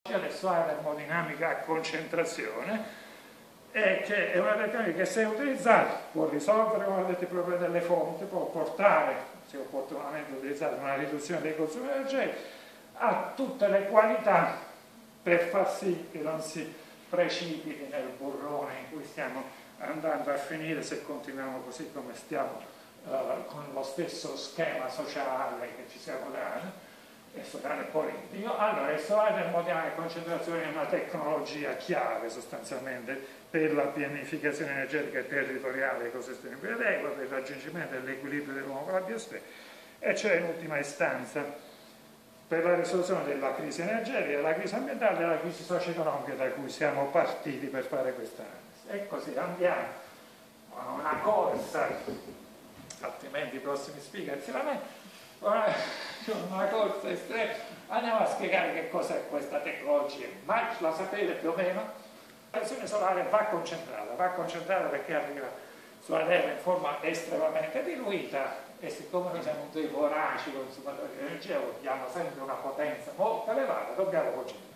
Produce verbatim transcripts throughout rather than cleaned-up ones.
Adesso la termodinamica a concentrazione, è che è una tecnica che, se utilizzata, può risolvere, come ho detto, i problemi delle fonti, può portare, se opportunamente utilizzata, una riduzione dei consumi energetici, ha tutte le qualità per far sì che non si precipiti nel burrone in cui stiamo andando a finire se continuiamo così come stiamo, uh, con lo stesso schema sociale che ci siamo dati e sociale politico. Allora, il solare termodinamica a concentrazione è una tecnologia chiave sostanzialmente per la pianificazione energetica territoriale dei ecosistemi più adegua, per il raggiungimento dell'equilibrio dell'uomo con la biosfera, e cioè in ultima istanza per la risoluzione della crisi energetica, della crisi ambientale e della crisi socio-economica da cui siamo partiti per fare questa analisi. E così andiamo a una corsa, altrimenti i prossimi speaker si lamentano, una corsa estrema, andiamo a spiegare che cos'è questa tecnologia. Ma la sapete più o meno? La radiazione solare va concentrata, va concentrata perché arriva sulla Terra in forma estremamente diluita, e siccome noi siamo dei voraci consumatori di energia, vogliamo sempre una potenza molto elevata, dobbiamo concentrare.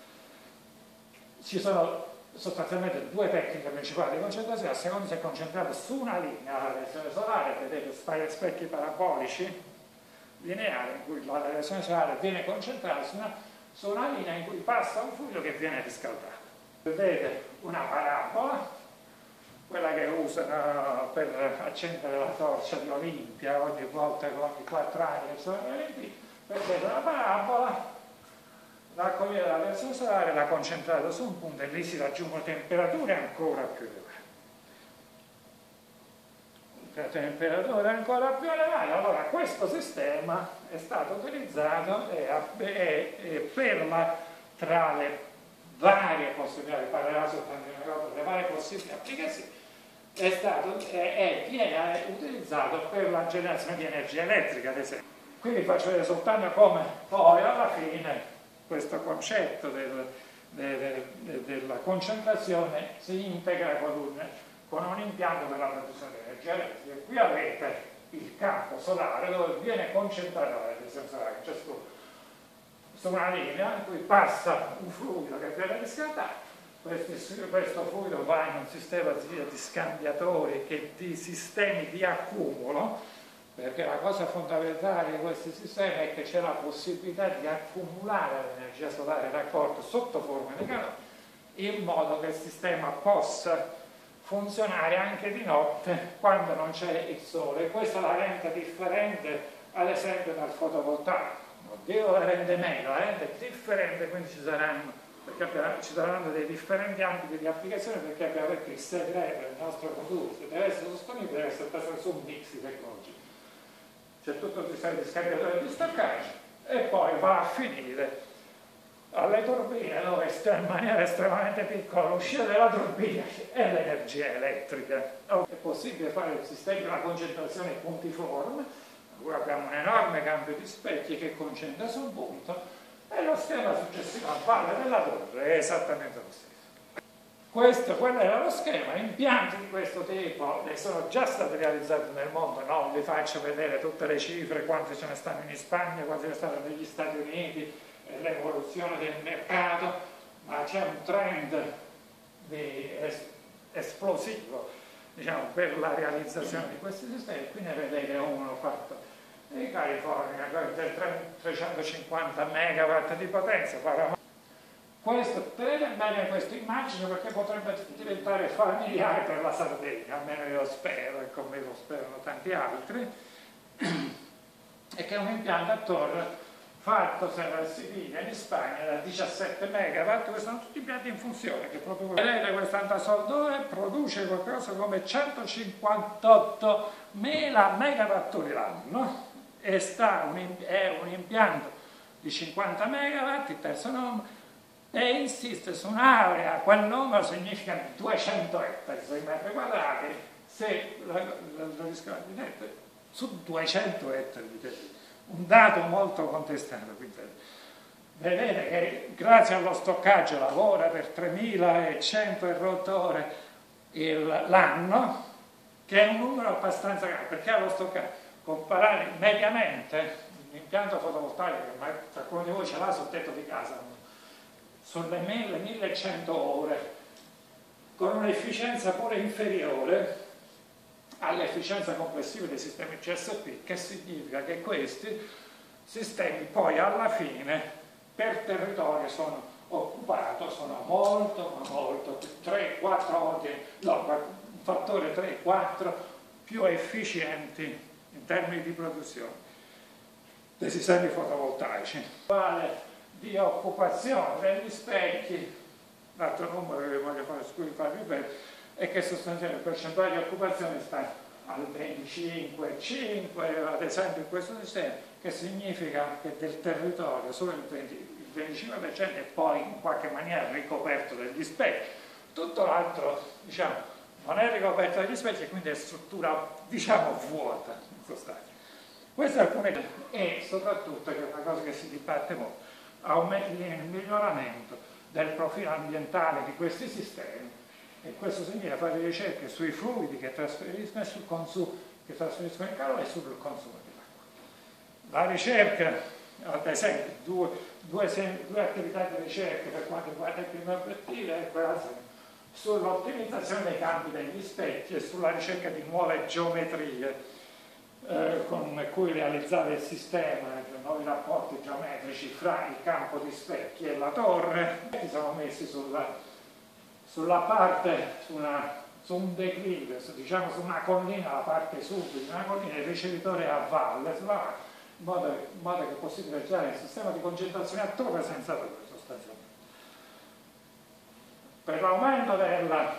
Ci sono sostanzialmente due tecniche principali di concentrazione. La seconda si è concentrata su una linea, la radiazione solare, vedete specchi parabolici lineari in cui la radiazione solare viene concentrata su una, su una linea in cui passa un fluido che viene riscaldato. Vedete una parabola, quella che usano per accendere la torcia di Olimpia ogni volta, ogni quattro anni che sono le Olimpiadi. Vedete una parabola, raccogliere la radiazione solare, la concentrata su un punto, e lì si raggiungono temperature ancora più elevate. Temperature ancora più elevate. Allora questo sistema è stato utilizzato e, e, e per la, tra le varie possibilità, parlerà soltanto di una cosa, le varie possibili applicazioni, è stato e viene utilizzato per la generazione di energia elettrica, ad esempio. Quindi faccio vedere soltanto come poi alla fine questo concetto del, de, de, della concentrazione si integra con un, con un impianto per la produzione di energia elettrica. Qui avete il campo solare dove viene concentrata la radiazione solare, cioè su, su una linea in cui passa un fluido che viene riscaldato. Questo, questo fluido va in un sistema di, di scambiatori, che, di sistemi di accumulo, perché la cosa fondamentale di questi sistemi è che c'è la possibilità di accumulare l'energia solare raccolta sotto forma di calore, in modo che il sistema possa funzionare anche di notte quando non c'è il sole. Questo la rende differente ad esempio dal fotovoltaico, non dico la rende meglio, la rende differente, quindi ci saranno, perché abbiamo, ci saranno dei differenti ambiti di applicazione, perché abbiamo detto che il segreto del nostro futuro, se deve essere sostenibile, deve essere basato su un mix di tecnologie. C'è tutto il sistema di scambiatori di stoccaggio e poi va a finire alle turbine, dove sta in maniera estremamente piccola l'uscita della turbina è l'energia elettrica. È possibile fare il sistema di una concentrazione puntiforme, dove abbiamo un enorme cambio di specchi che concentra su un punto, e lo schema successivo a valle della torre è esattamente lo stesso. Questo, quello era lo schema. Impianti di questo tipo ne sono già stati realizzati nel mondo, non vi faccio vedere tutte le cifre, quante ce ne stanno in Spagna, quante ce ne stanno negli Stati Uniti, l'evoluzione del mercato, ma c'è un trend di es esplosivo, diciamo, per la realizzazione di questi sistemi. Qui ne vedete uno fatto in California del trecentocinquanta megawatt di potenza. Questo, tenete bene questa immagine, perché potrebbe diventare familiare per la Sardegna, almeno io lo spero, e con me lo sperano tanti altri, e che è un impianto a torre fatto a Siviglia in Spagna da diciassette megawatt. Questi sono tutti impianti in funzione, che proprio vedete, questo Antasol due produce qualcosa come centocinquantottomila megawattori l'anno, e sta un, è un impianto di cinquanta megawatt, il terzo numero, e insiste su un'area, quel numero significa duecento ettari sui metri quadrati, se lo riscaldate su duecento ettari di territorio. Un dato molto contestato. Vedete che grazie allo stoccaggio lavora per tremilacento e rotte ore l'anno, che è un numero abbastanza grande, perché allo stoccaggio, comparare mediamente l'impianto fotovoltaico, che qualcuno di voi ce l'ha sul tetto di casa, sulle mille millecento ore, con un'efficienza pure inferiore all'efficienza complessiva dei sistemi C S P, che significa che questi sistemi poi alla fine per territorio sono occupati, sono molto, ma molto, tre quattro ordini, no, un fattore tre quattro più efficienti in termini di produzione dei sistemi fotovoltaici. Quale di occupazione degli specchi, l'altro numero che voglio farvi vedere, è che sostanzialmente il percentuale di occupazione sta al venticinque virgola cinque, ad esempio in questo sistema, che significa che del territorio solo il, venti, il venticinque per cento è poi in qualche maniera ricoperto dagli specchi, tutto l'altro diciamo, non è ricoperto dagli specchi e quindi è struttura diciamo vuota in sostanza. Queste alcune e soprattutto, che è una cosa che si dibatte molto, il miglioramento del profilo ambientale di questi sistemi, e questo significa fare ricerche sui fluidi che trasferiscono, sul consumo, che trasferiscono il calore e sul consumo dell'acqua. La ricerca, ad esempio, due, due, due attività di ricerca per quanto riguarda il primo obiettivo è quella sull'ottimizzazione dei campi degli specchi e sulla ricerca di nuove geometrie eh, con cui realizzare il sistema, nuovi rapporti geometrici fra il campo di specchi e la torre. Si sono messi sulla sulla parte, su, una, su un declivio, su, diciamo su una collina, la parte sud di una collina, il ricevitore a valle, sulla, in, modo, in modo che è possibile realizzare il sistema di concentrazione a torre senza torre sostanzialmente. Per l'aumento della,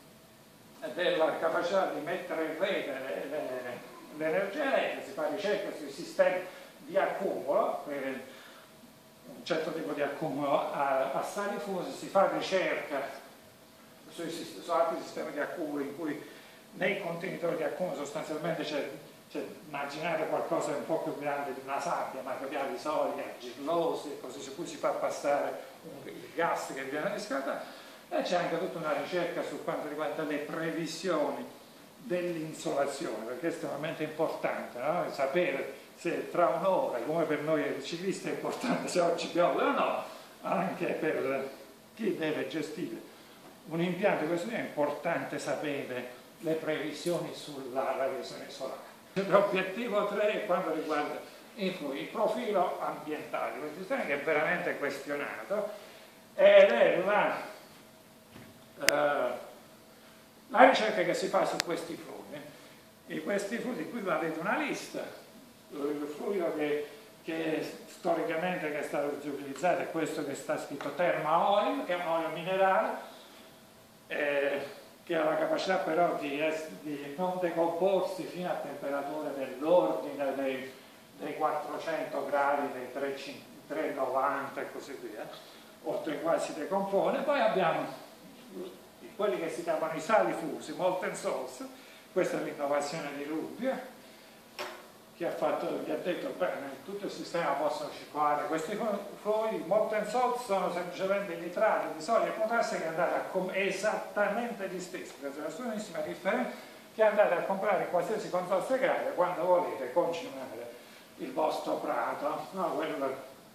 della capacità di mettere in rete l'energia elettrica si fa ricerca sui sistemi di accumulo, per un certo tipo di accumulo a, a sali fusi, si fa ricerca Su, su altri sistemi di accumulo in cui nei contenitori di accumulo sostanzialmente c'è, immaginate qualcosa un po' più grande di una sabbia, materiali solidi, argillosi, così su cui si fa passare un, il gas che viene riscaldato, e c'è anche tutta una ricerca su quanto riguarda le previsioni dell'insolazione, perché è estremamente importante, no? Sapere se tra un'ora, come per noi ciclisti è importante se oggi piove o no, anche per chi deve gestire un impianto di questo tipo è importante sapere le previsioni sulla radiazione solare. L'obiettivo tre è quanto riguarda il profilo ambientale, questo sistema che è veramente questionato, ed è la, eh, la ricerca che si fa su questi fluidi. E questi fluidi, qui avete una lista, il fluido che, che storicamente che è stato utilizzato è questo che sta scritto Therma Oil, che è un olio minerale, Eh, che ha la capacità però di, di non decomporsi fino a temperature dell'ordine dei, dei quattrocento gradi, dei trecentonovanta e così via, oltre i quali si decompone. Poi abbiamo quelli che si chiamano i sali fusi, molten salts, questa è l'innovazione di Rubbia, che ha, fatto, che ha detto che in tutto il sistema possono circolare questi fluidi. Molten salts sono semplicemente i nitrati di sodio e potassio che andate a comprare esattamente gli stessi, per nessunissima differenza, che andate a comprare in qualsiasi consorzio agrario quando volete concimare il vostro prato, no? Quello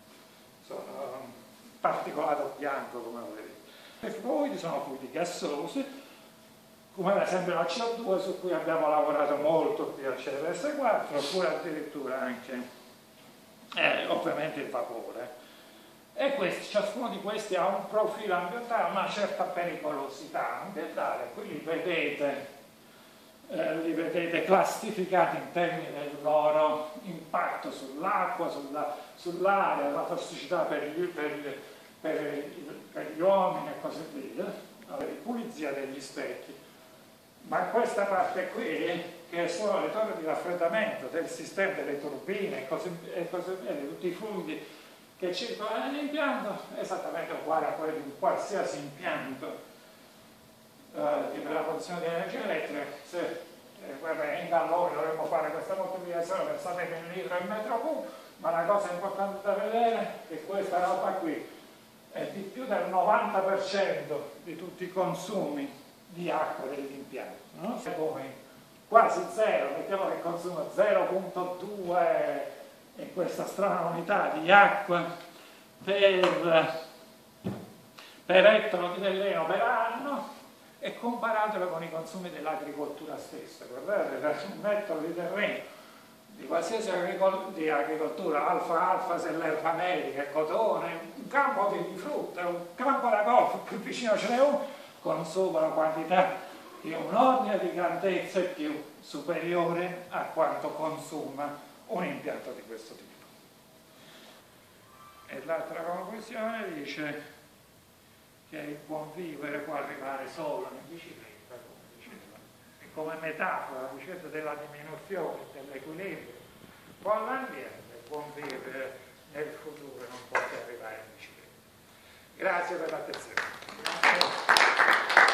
sono particolato bianco come vedete. I fluidi sono fluidi gassosi, come ad esempio la C O due, su cui abbiamo lavorato molto qui al C R S quattro, oppure addirittura anche eh, ovviamente il vapore. E questi, ciascuno di questi ha un profilo ambientale, una certa pericolosità ambientale. Qui li vedete, eh, li vedete classificati in termini del loro impatto sull'acqua, sull'aria, sull la tossicità per gli, per, per, per gli uomini e così via, la pulizia degli specchi. Ma questa parte qui, che sono le torri di raffreddamento del sistema delle turbine e così, e così via, di tutti i fluidi che circolano nell'impianto, è esattamente uguale a quello di un qualsiasi impianto eh, per la produzione di energia elettrica. Se eh, in galloni dovremmo fare questa moltiplicazione per sapere in litro e metro cubo, ma la cosa importante da vedere è che questa roba qui è di più del novanta per cento di tutti i consumi di acqua dell'impianto, no? Come quasi zero, mettiamo che consumo zero virgola due in questa strana unità di acqua per per ettaro di terreno per anno e comparatelo con i consumi dell'agricoltura stessa. Guardate, per un ettaro di terreno di qualsiasi agricol di agricoltura, alfa-alfa, se l'erba medica, cotone, un campo di frutta, un campo da golf, più vicino ce n'è uno, consuma una quantità di un ordine di grandezza più superiore a quanto consuma un impianto di questo tipo. E l'altra conclusione dice che il buon vivere può arrivare solo in bicicletta, come diceva, e come metafora, la bicicletta della diminuzione, dell'equilibrio con l'ambiente, il buon vivere nel futuro non può che arrivare in bicicletta. Grazie per l'attenzione.